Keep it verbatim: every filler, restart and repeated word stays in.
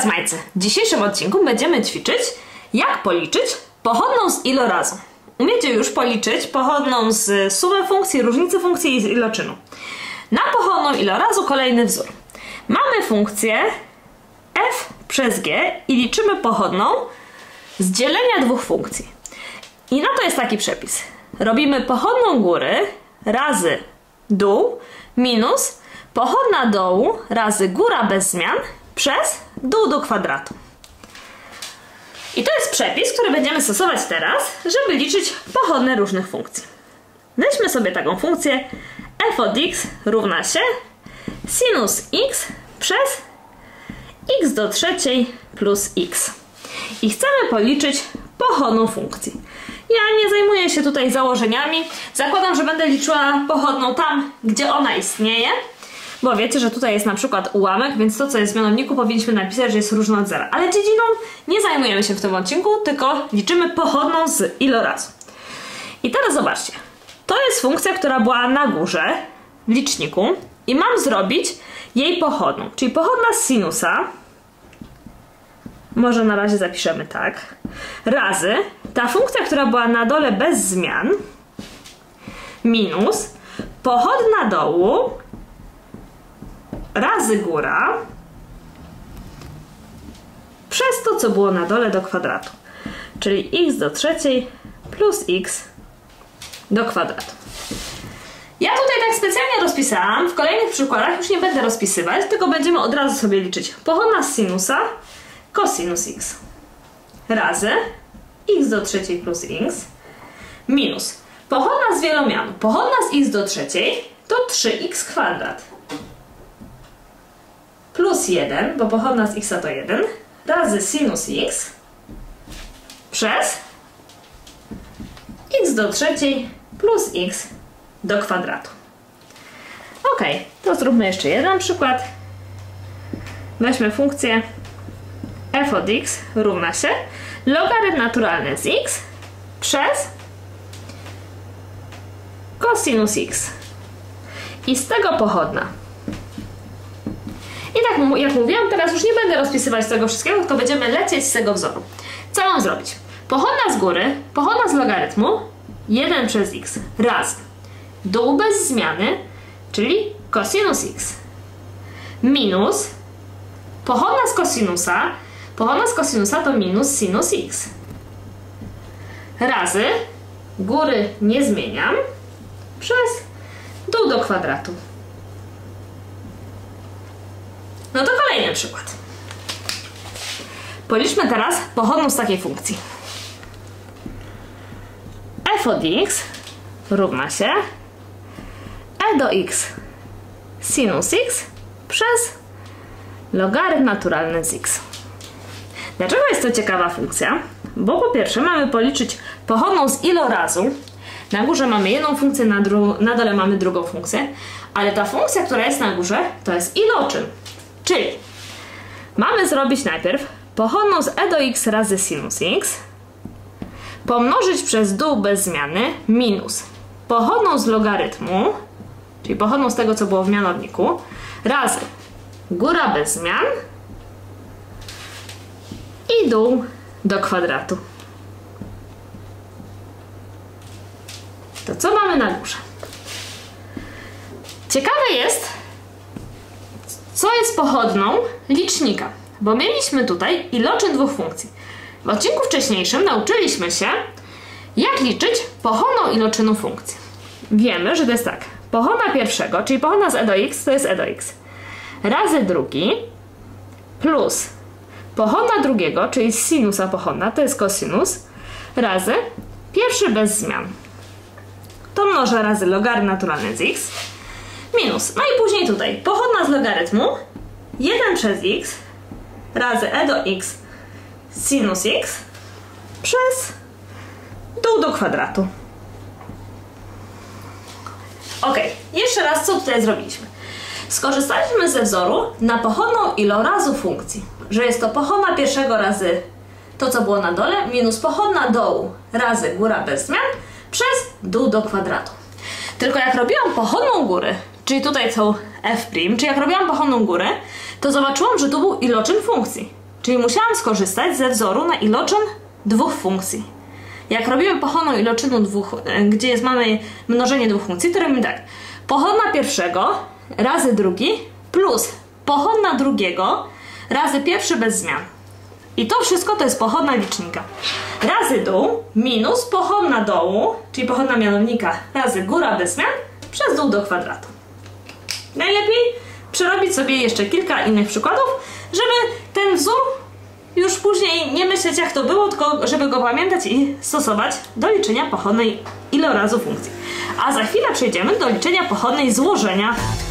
teraz Majcy. W dzisiejszym odcinku będziemy ćwiczyć, jak policzyć pochodną z ilorazu. Umiecie już policzyć pochodną z sumy funkcji, różnicy funkcji i z iloczynu. Na pochodną ilorazu kolejny wzór. Mamy funkcję f przez g i liczymy pochodną z dzielenia dwóch funkcji. I na to jest taki przepis. Robimy pochodną góry razy dół minus pochodna dołu razy góra bez zmian przez dół do kwadratu. I to jest przepis, który będziemy stosować teraz, żeby liczyć pochodne różnych funkcji. Weźmy sobie taką funkcję f od x równa się sinus x przez x do trzeciej plus x. I chcemy policzyć pochodną funkcji. Ja nie zajmuję się tutaj założeniami. Zakładam, że będę liczyła pochodną tam, gdzie ona istnieje. Bo wiecie, że tutaj jest na przykład ułamek, więc to, co jest w mianowniku, powinniśmy napisać, że jest różne od zera. Ale dziedziną nie zajmujemy się w tym odcinku, tylko liczymy pochodną z ilorazu. I teraz zobaczcie. To jest funkcja, która była na górze w liczniku i mam zrobić jej pochodną. Czyli pochodna z sinusa, może na razie zapiszemy tak, razy ta funkcja, która była na dole bez zmian, minus pochodna dołu razy góra przez to, co było na dole do kwadratu. Czyli x do trzeciej plus x do kwadratu. Ja tutaj tak specjalnie rozpisałam. W kolejnych przykładach już nie będę rozpisywać, tylko będziemy od razu sobie liczyć pochodna z sinusa cosinus x razy x do trzeciej plus x minus pochodna z wielomianu. Pochodna z x do trzeciej to trzy x kwadrat plus jeden, bo pochodna z x to jeden, razy sinus x przez x do trzeciej plus x do kwadratu. Ok, to zróbmy jeszcze jeden przykład. Weźmy funkcję f od x równa się logarytm naturalny z x przez cosinus x. I z tego pochodna. I tak jak mówiłam, teraz już nie będę rozpisywać tego wszystkiego, tylko będziemy lecieć z tego wzoru. Co mam zrobić? Pochodna z góry, pochodna z logarytmu jeden przez x razy dół bez zmiany, czyli cosinus x, minus pochodna z kosinusa, pochodna z kosinusa to minus sinus x, razy góry nie zmieniam przez dół do kwadratu. No to kolejny przykład. Policzmy teraz pochodną z takiej funkcji. f od x równa się e do x sinus x przez logarytm naturalny z x. Dlaczego jest to ciekawa funkcja? Bo po pierwsze mamy policzyć pochodną z ilorazu. Na górze mamy jedną funkcję, na, na dole mamy drugą funkcję, ale ta funkcja, która jest na górze, to jest iloczyn. Czyli mamy zrobić najpierw pochodną z e do x razy sinus x pomnożyć przez dół bez zmiany minus pochodną z logarytmu, czyli pochodną z tego, co było w mianowniku, razy góra bez zmian i dół do kwadratu. To co mamy na górze? Ciekawe jest, co jest pochodną licznika, bo mieliśmy tutaj iloczyn dwóch funkcji. W odcinku wcześniejszym nauczyliśmy się, jak liczyć pochodną iloczynu funkcji. Wiemy, że to jest tak. Pochodna pierwszego, czyli pochodna z e do x, to jest e do x, razy drugi, plus pochodna drugiego, czyli z sinusa pochodna, to jest cosinus, razy pierwszy bez zmian. To mnożę razy logarytm naturalny z x, minus, no i później tutaj pochodna z logarytmu jeden przez x razy e do x sinus x przez dół do kwadratu. Ok, jeszcze raz co tutaj zrobiliśmy? Skorzystaliśmy ze wzoru na pochodną ilorazu funkcji, że jest to pochodna pierwszego razy to, co było na dole, minus pochodna dołu razy góra bez zmian przez dół do kwadratu. Tylko jak robiłam pochodną góry, czyli tutaj są f', czy jak robiłam pochodną górę, to zobaczyłam, że tu był iloczyn funkcji. Czyli musiałam skorzystać ze wzoru na iloczyn dwóch funkcji. Jak robimy pochodną iloczynu dwóch, gdzie jest, mamy mnożenie dwóch funkcji, to robimy tak. Pochodna pierwszego razy drugi plus pochodna drugiego razy pierwszy bez zmian. I to wszystko to jest pochodna licznika. Razy dół minus pochodna dołu, czyli pochodna mianownika razy góra bez zmian przez dół do kwadratu. Najlepiej przerobić sobie jeszcze kilka innych przykładów, żeby ten wzór już później nie myśleć jak to było, tylko żeby go pamiętać i stosować do liczenia pochodnej ilorazu funkcji. A za chwilę przejdziemy do liczenia pochodnej złożenia